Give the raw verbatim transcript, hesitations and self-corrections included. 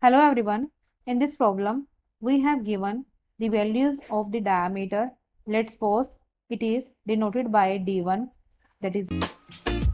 Hello everyone. In this problem, we have given the values of the diameter. Let's suppose it is denoted by d one, that is